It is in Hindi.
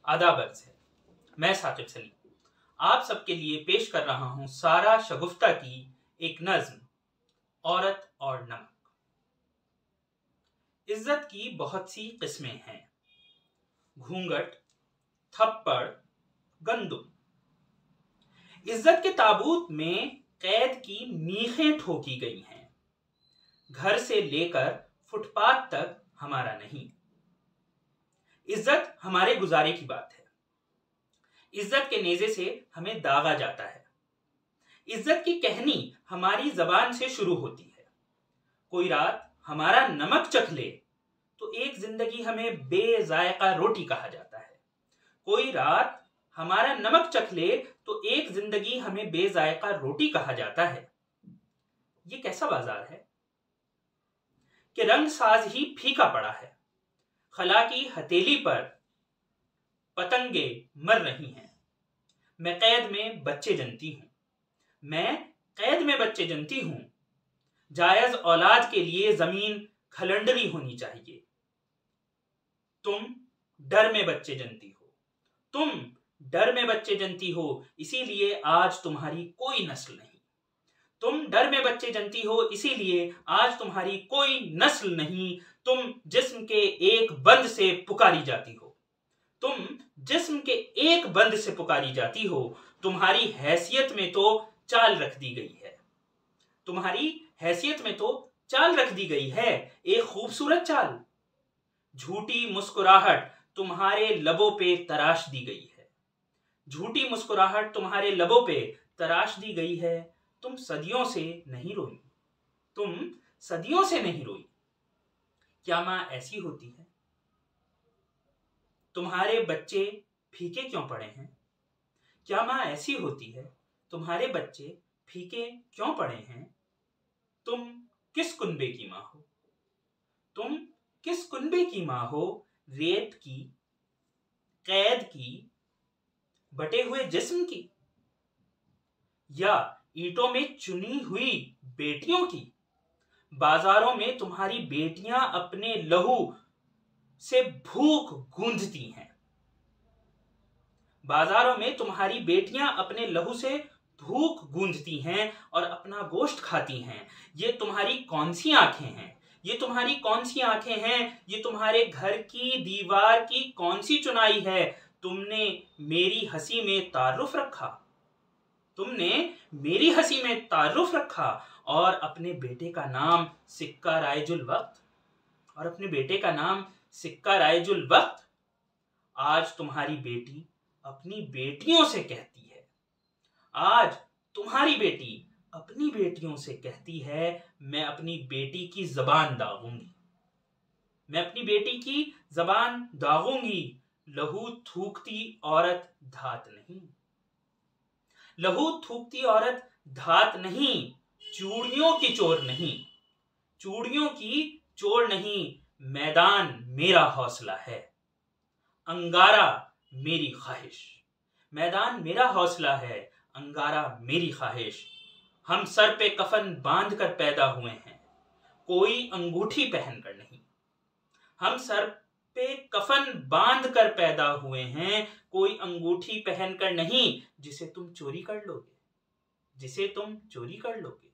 आदाब अर्ज़ है। मैं साकिब सलीम आप सबके लिए पेश कर रहा हूँ सारा शगुफ्ता की एक नज्म, औरत और नमक। इज्जत की बहुत सी किस्में हैं, घूंघट, थप्पड़, गंदुम। इज्जत के ताबूत में कैद की मीखें ठोकी गई हैं। घर से लेकर फुटपाथ तक हमारा नहीं। इज्जत हमारे गुजारे की बात है। इज्जत के नेज़े से हमें दागा जाता है। इज्जत की कहनी हमारी जबान से शुरू होती है। कोई रात हमारा नमक चख ले तो एक जिंदगी हमें बेजायका रोटी कहा जाता है। कोई रात हमारा नमक चख ले तो एक जिंदगी हमें बेजायका रोटी कहा जाता है। ये कैसा बाजार है कि रंग साज ही फीका पड़ा है। खला की हथेली पर पतंगे मर रही हैं। मैं कैद में बच्चे जनती हूं। मैं कैद में बच्चे जनती हूं। जायज औलाद के लिए जमीन खलंडरी होनी चाहिए। तुम डर में बच्चे जनती हो। तुम डर में बच्चे जनती हो, इसीलिए आज तुम्हारी कोई नस्ल नहीं। तुम डर में बच्चे जनती हो, इसीलिए आज तुम्हारी कोई नस्ल नहीं। तुम जिस्म के एक बंद से पुकारी जाती हो। तुम जिस्म के एक बंद से पुकारी जाती हो। तुम्हारी हैसियत में तो चाल रख दी गई है। तुम्हारी हैसियत में तो चाल रख दी गई है, एक खूबसूरत चाल। झूठी मुस्कुराहट तुम्हारे लबों पे तराश दी गई है। झूठी मुस्कुराहट तुम्हारे लबों पे तराश दी गई है। तुम सदियों से नहीं रोई। तुम सदियों से नहीं रोई। क्या मां ऐसी होती है? तुम्हारे बच्चे फीके क्यों पड़े हैं? क्या मां ऐसी होती है? तुम्हारे बच्चे फीके क्यों पड़े हैं? तुम किस कुनबे की मां हो? तुम किस कुनबे की मां हो? रेत की, कैद की, बटे हुए जिस्म की, या ईंटों में चुनी हुई बेटियों की? बाजारों में तुम्हारी बेटियां अपने लहू से भूख गूंजती हैं। बाजारों में तुम्हारी बेटियां अपने लहू से भूख गूंजती हैं और अपना गोश्त खाती हैं। ये तुम्हारी कौन सी आंखें हैं? ये तुम्हारी कौन सी आंखें हैं? ये तुम्हारे घर की दीवार की कौन सी चुनाई है? तुमने मेरी हंसी में तारुफ रखा। तुमने मेरी हंसी में तारुफ रखा और अपने बेटे का नाम सिक्का रायजुल वक्त, और अपने बेटे का नाम सिक्का रायजुल वक्त। आज तुम्हारी बेटी अपनी बेटियों से कहती है, आज तुम्हारी बेटी अपनी बेटियों से कहती है, मैं अपनी बेटी की जबान दागूंगी। मैं अपनी बेटी की जबान दागूंगी। लहू थूकती औरत धात नहीं। लहू थूकती औरत धात नहीं। चूड़ियों की चोर नहीं। चूड़ियों की चोर नहीं। मैदान मेरा हौसला है, अंगारा मेरी ख्वाहिश। मैदान मेरा हौसला है, अंगारा मेरी ख्वाहिश। हम सर पे कफन बांध कर पैदा हुए हैं, कोई अंगूठी पहनकर नहीं। हम सर पे कफन बांध कर पैदा हुए हैं, कोई अंगूठी पहनकर नहीं, जिसे तुम चोरी कर लोगे, जिसे तुम चोरी कर लोगे।